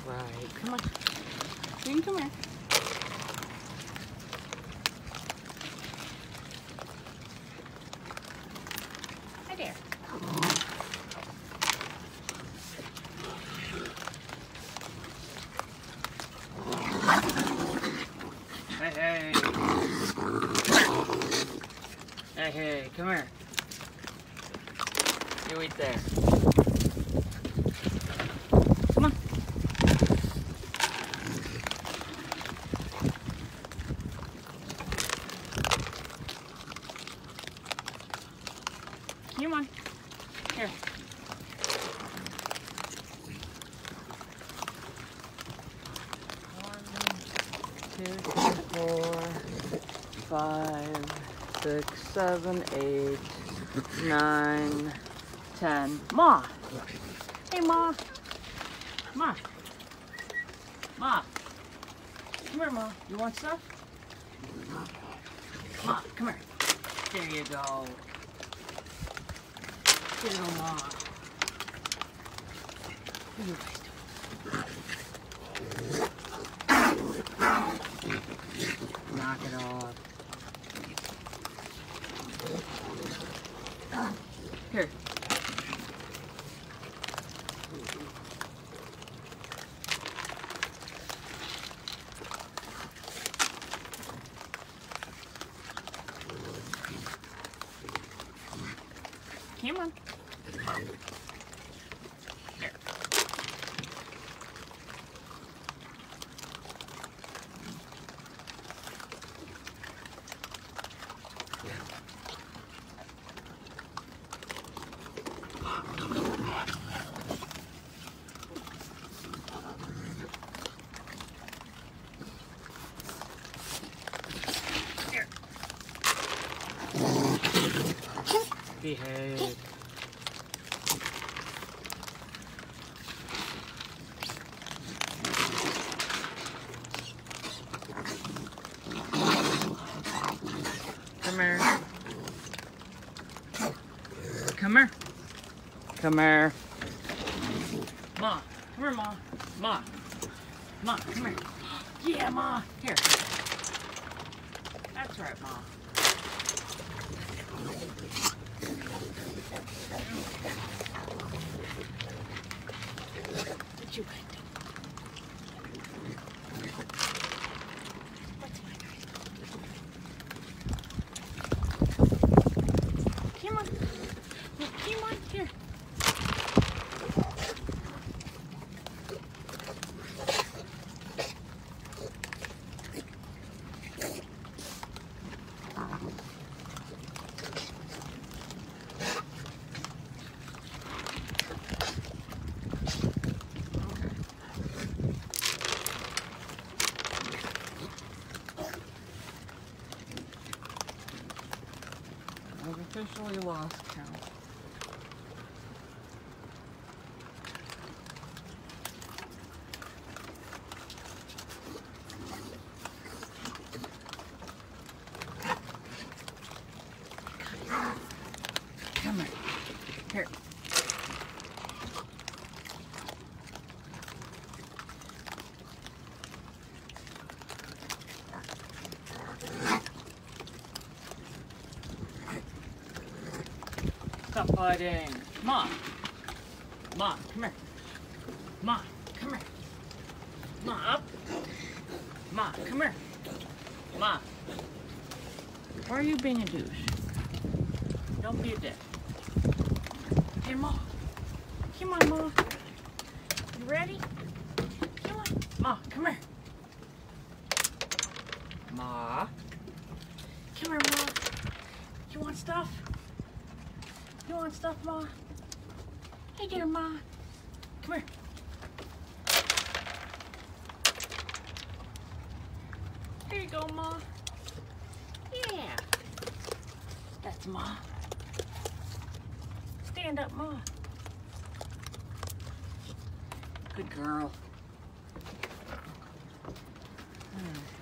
Right, come on. You can come here. Hi there. Hey, hey. Hey, hey, come here. You eat there. Come on. Come on. Here. One, two, three, 4, 5, 6, 7, 8, 9, 10. Ma! Hey, Ma! Ma! Ma! Come here, Ma. You want stuff? Ma, come here. There you go. Good old Ma. What are you guys doing? Knock it off. Here. Come on. Here. Behave. Come here. Come here. Come here. Ma. Come here, Ma. Ma. Ma, come here. Yeah, Ma. Here. That's right, Ma. What you guys do? What's my guy? Come on. Come on, here. I've officially lost count. Come here. Here. Stop fighting. Ma. Ma, come here. Ma, come here. Ma, up. Ma, come here. Ma. Why are you being a douche? Don't be a dick. Hey, Ma. Come on, Ma. You ready? Come on. Ma, come here. Ma. Come here, Ma. You want stuff? You want stuff, Ma? Hey there, Ma. Come here. Here you go, Ma. Yeah. That's Ma. Stand up, Ma. Good girl.